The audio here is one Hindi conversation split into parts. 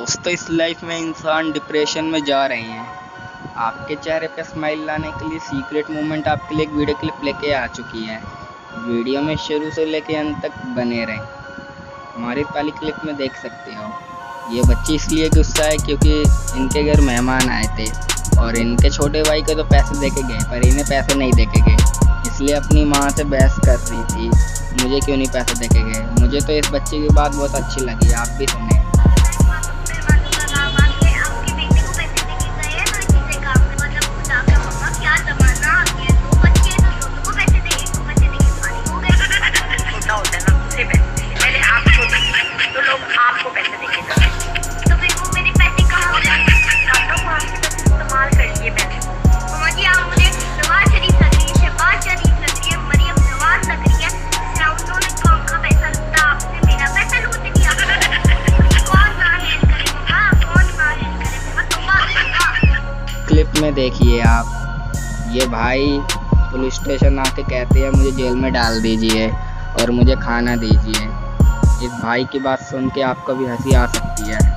दोस्तों, इस लाइफ में इंसान डिप्रेशन में जा रहे हैं। आपके चेहरे पे स्माइल लाने के लिए सीक्रेट मोमेंट आपके लिए एक वीडियो क्लिप लेके आ चुकी है। वीडियो में शुरू से लेके अंत तक बने रहें। हमारी पहली क्लिप में देख सकते हो, ये बच्ची इसलिए गुस्सा है क्योंकि इनके घर मेहमान आए थे और इनके छोटे भाई को तो पैसे देके गए पर इन्हें पैसे नहीं देके गए, इसलिए अपनी माँ से बहस कर रही थी, मुझे क्यों नहीं पैसे देके गए। मुझे तो इस बच्ची की बात बहुत अच्छी लगी, आप भी सुने। क्लिप में देखिए आप, ये भाई पुलिस स्टेशन आके कहते हैं मुझे जेल में डाल दीजिए और मुझे खाना दीजिए। इस भाई की बात सुन के आपको भी हंसी आ सकती है।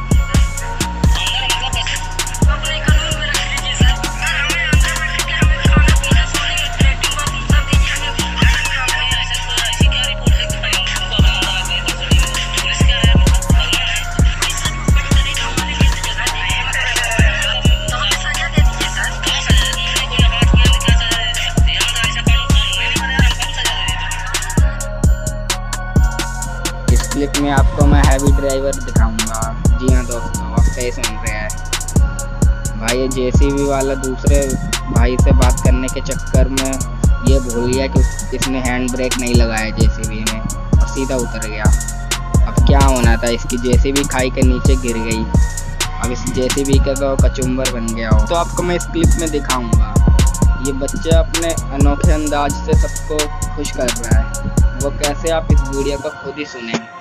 क्लिप में आपको मैं हैवी ड्राइवर दिखाऊंगा। जी हाँ दोस्तों, आप सही सुन रहे हैं। भाई ये जेसीबी वाला दूसरे भाई से बात करने के चक्कर में ये भूल गया कि इसने हैंड ब्रेक नहीं लगाया जेसीबी में और सीधा उतर गया। अब क्या होना था, इसकी जेसीबी खाई के नीचे गिर गई। अब इस जेसीबी का तो कचुम्बर बन गया हो। तो आपको मैं इस क्लिप में दिखाऊंगा ये बच्चा अपने अनोखे अंदाज से सबको खुश कर रहा है। वो कैसे, आप इस वीडियो को खुद ही सुने।